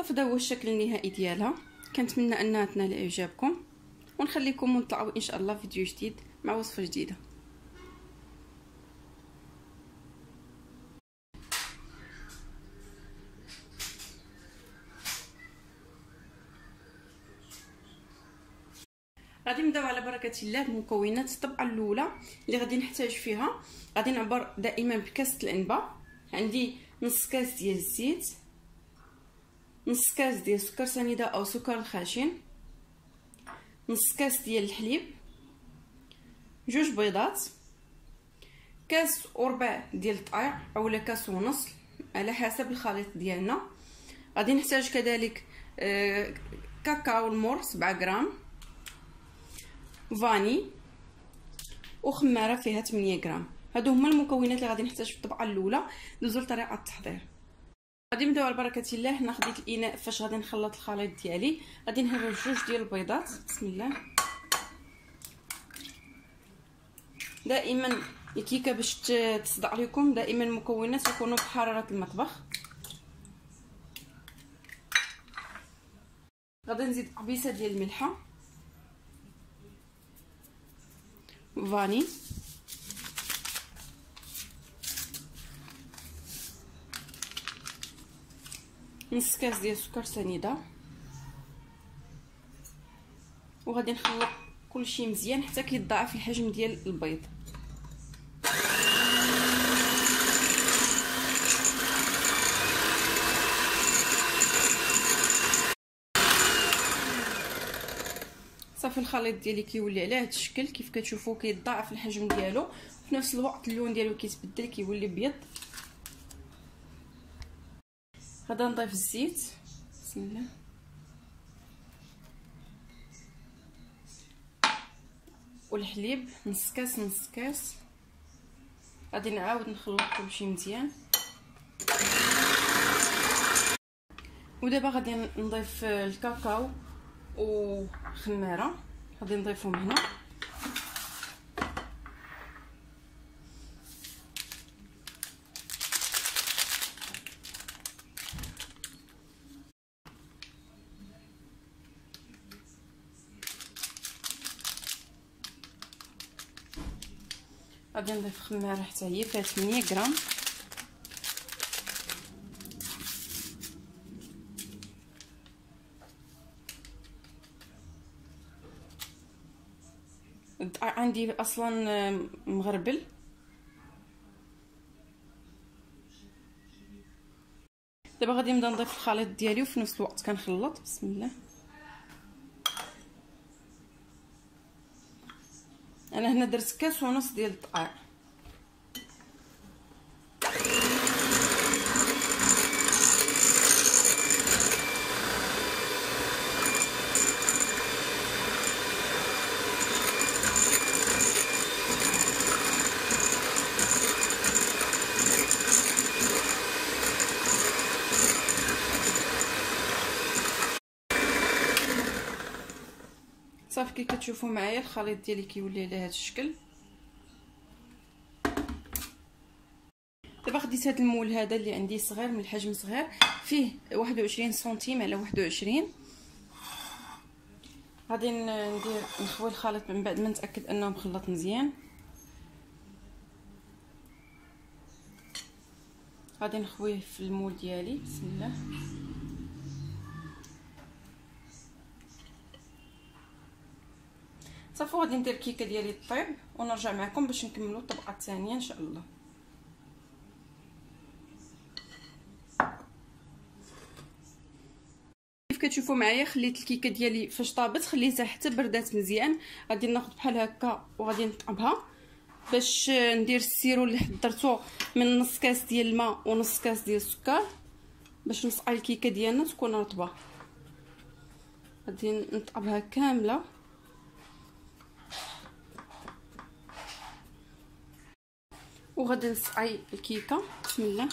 صافي هذا هو الشكل النهائي ديالها. كنتمنى انها تنال اعجابكم، ونخليكم ونطلعوا ان شاء الله فيديو جديد مع وصفه جديده. غادي نبداو على بركه الله بمكونات الطبقه الاولى اللي غادي نحتاج فيها. غادي نعبر دائما بكاسه الانبه. عندي نص كاس ديال الزيت، نص كاس ديال سكر سنيده او سكر الخاشن، نص كاس ديال الحليب، جوج بيضات، كاس وربع ديال الطقيق اولا كاس ونص على حسب الخليط ديالنا. غادي نحتاج كذلك كاكاو المر 7 غرام، فاني، وخماره فيها 8 غرام. هادو هما المكونات اللي غادي نحتاج في الطبقه الاولى. ندوزو لطريقه التحضير. غادي نبداو على بركه الله. هنا خديت الاناء فاش غادي نخلط الخليط ديالي. غادي نهرب جوج ديال البيضات. بسم الله. دائما الكيكه باش تصدع لكم دائما المكونات يكونوا بحراره المطبخ. غادي نزيد قبيصه ديال الملحه، فاني، نص كاس ديال السكر سنيده، وغادي نخلط كلشي مزيان حتى كيتضاعف الحجم ديال البيض. صافي الخليط ديالي كيولي على هذا الشكل كيف كتشوفوا كيتضاعف الحجم ديالو، وفي نفس الوقت اللون ديالو كيتبدل كيولي ابيض. غادي نضيف الزيت. بسم الله. والحليب نص كاس نص كاس. غادي نعاود نخلط كلشي مزيان. ودابا غادي نضيف الكاكاو وخماره. غادي نضيفهم هنا. غادي نضيف خماره حتى هي فيها 8 غرام. عندي اصلا مغربل. دابا غادي نبدا نضيف الخليط ديالي وفي نفس الوقت كنخلط. بسم الله. انا هنا درت كاس ونص ديال الدقيق. صافي كي كتشوفوا معايا الخليط ديالي كيولي على هذا الشكل. دابا خديت هذا المول هذا اللي عندي صغير من الحجم صغير، فيه 21 سنتيم على 21. غادي ندير نخوي الخليط من بعد ما نتاكد انه مخلط مزيان. غادي نخويه في المول ديالي. بسم الله. صافي غادي ندير الكيكه ديالي طيب ونرجع معكم باش نكملوا الطبقه الثانيه ان شاء الله. كيف كتشوفوا معايا خليت الكيكه ديالي فاش طابت خليتها حتى بردات مزيان. غادي ناخذ بحال هكا وغادي نطعمها باش ندير السيرو اللي حضرته من نص كاس ديال الماء ونص كاس ديال السكر باش نسقي الكيكه ديالنا تكون رطبه. غادي نطعمها كامله. وغادي نسقي الكيكه. بسم الله.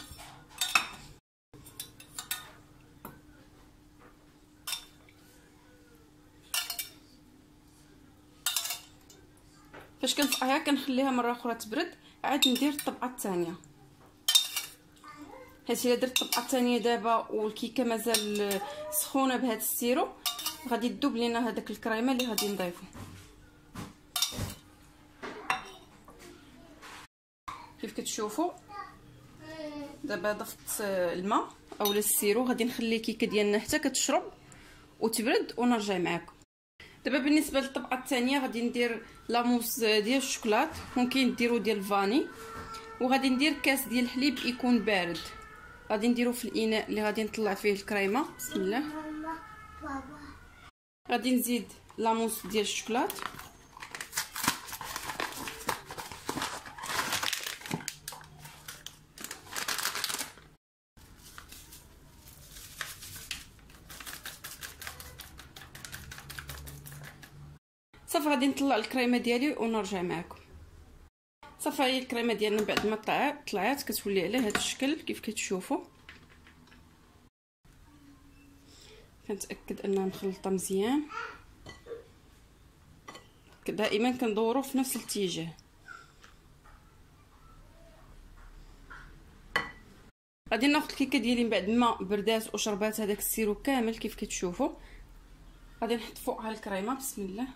فاش كنسقيها كنخليها مره اخرى تبرد عاد ندير الطبقه الثانيه. حيت الا درت الطبقه الثانيه دابا والكيكه مازال سخونه بهذا السيرو غادي تذوب لينا هذاك الكريمه اللي غادي نضيفو. كيف كتشوفوا دابا ضفت الماء اولا السيرو، غادي نخلي الكيكه ديالنا حتى كتشرب وتبرد ونرجع معكم. دابا بالنسبه للطبقه الثانيه غادي ندير لاموس ديال الشوكولات، ممكن ديروا ديال الفاني، وغادي ندير كاس ديال الحليب يكون بارد، غادي نديرو في الاناء اللي غادي نطلع فيه الكريمه. بسم الله. غادي نزيد لاموس ديال الشوكولات، صافي غادي نطلع الكريمه ديالي ونرجع معكم. صافي هي الكريمه ديالنا بعد ما طلعات كتولي على هذا الشكل كيف كتشوفوا. كنتاكد انها مخلطه مزيان، دائما كندورو في نفس الاتجاه. غادي ناخذ الكيكه ديالي من بعد ما بردات وشربات هذاك السيرو كامل كيف كتشوفوا، غادي نحط فوقها الكريمه. بسم الله.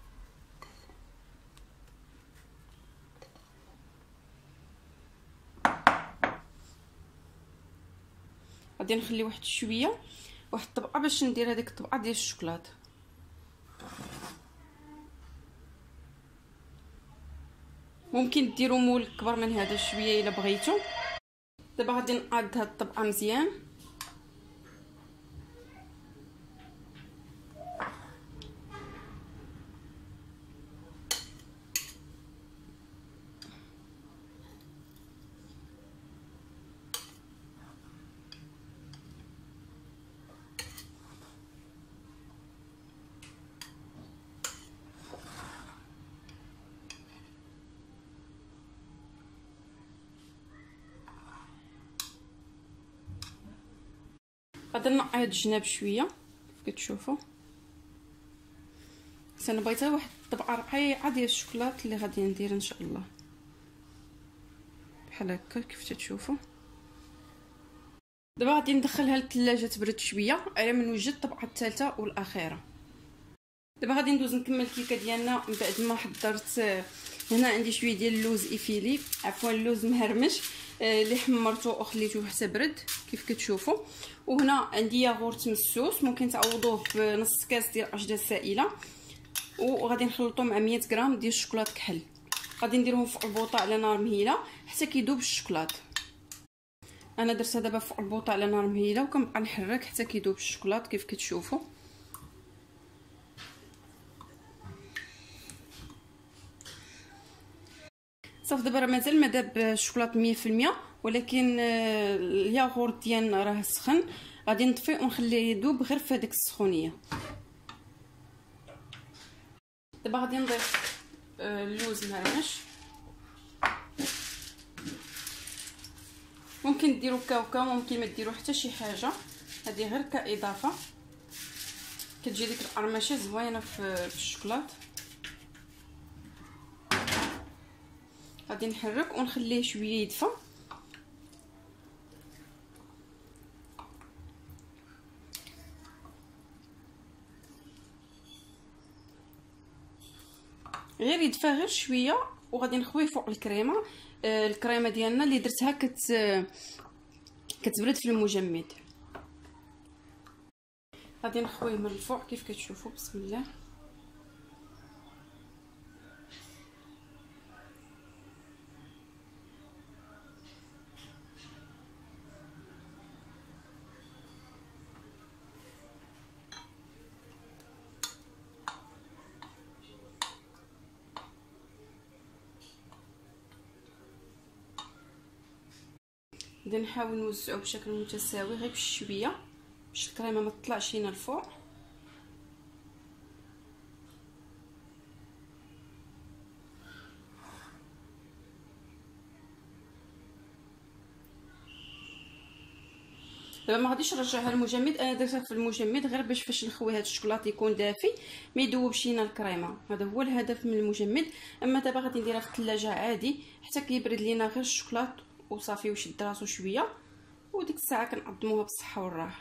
غادي نخلي واحد شويه، واحد الطبقه باش ندير هذيك الطبقه ديال الشوكولاته. ممكن ديروا مول كبر من هذا شويه الا بغيتو. دابا غادي نقاد هاد الطبقه مزيان، غادي نقي هاد الجناب شويه كيف كتشوفوا. انا بغيت واحد الطبقه رقيقه ديال الشوكولات اللي غادي ندير ان شاء الله بحال هكا كيف تشوفوا. دابا غادي ندخلها للثلاجه تبرد شويه على من نوجد الطبقه الثالثه والاخيره. دابا غادي ندوز نكمل الكيكه ديالنا من بعد ما حضرت. هنا عندي شويه ديال اللوز ايفيلي، عفوا اللوز مهرمش اللي حمرته وخليته حتى برد كيف كتشوفوا. وهنا عندي ياغورت مسوس، ممكن تعوضوه بنص كاس ديال الاشجار السائله، وغادي نخلطو مع 100 غرام ديال الشوكولات كحل. غادي نديرهم فوق البوطه على نار مهيله حتى كيذوب الشوكولات. انا درتها دابا فوق البوطه على نار مهيله وكنبقى نحرك حتى كيذوب الشوكولات كيف كتشوفوا. صافي دابا راه مازال ما داب الشوكولات 100%، ولكن الياغورت ديالنا راه سخن، غادي نطفيه ونخليه يذوب غير في هذيك السخونيه. دابا غادي نضيف اللوز مهرمش، ممكن ديروا كاوكاو، ممكن ما ديروا حتى شي حاجه، هذه غير كاضافه كتجي ديك القرمشه زوينه في الشوكولات. غادي نحرك ونخليه شويه يدفى. غير يدفى غير شويه وغادي نخويه فوق الكريمه. الكريمه ديالنا اللي درتها كتبرد في المجمد. غادي نخويه من الفوق كيف كتشوفوا. بسم الله. غادي نحاول نوزعو بشكل متساوي غير بشويه باش الكريمه ما تطلعش لينا الفوق. دابا ما غاديش نرجعها للمجمد، انا درتها في المجمد غير باش فاش نخوي هذا الشوكولات يكون دافي ما يذوبش لينا الكريمه، هذا هو الهدف من المجمد. اما دابا غادي نديرها في الثلاجه عادي حتى كيبرد لينا غير الشوكولات وصافي وشد راسو شويه وديك الساعه كنقدموها بالصحه والراحه.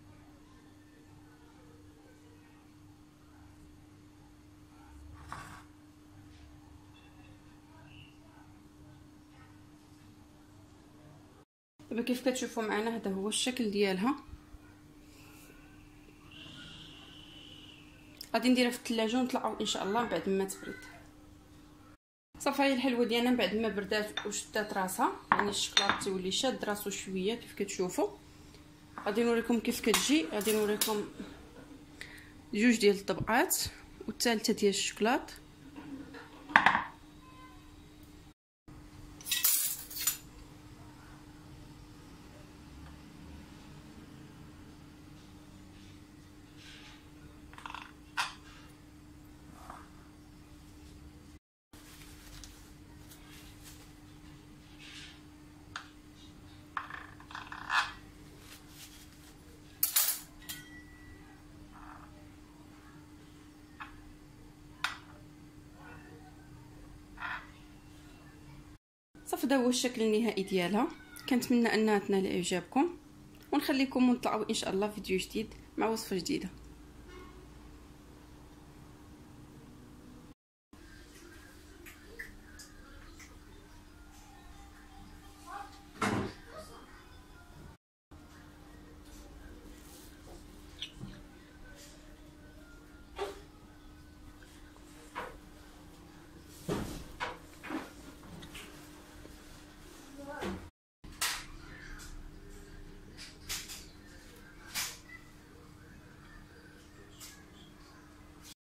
دابا كيف كتشوفوا معنا هذا هو الشكل ديالها. غادي نديرها في الثلاجه ونطلعوا ان شاء الله بعد ما تبرد. صافي هي الحلوه ديالنا بعد ما بردات وشدات راسها، يعني الشكلاط تيولي شاد راسو شويه كيف كتشوفوا. غادي نوريكم كيف كتجي، غادي نوريكم جوج ديال الطبقات والثالثه ديال الشكلاط. صافي هذا هو الشكل النهائي ديالها. كنتمنى انها تنال اعجابكم، ونخليكم ونطلعوا ان شاء الله فيديو جديد مع وصفه جديده.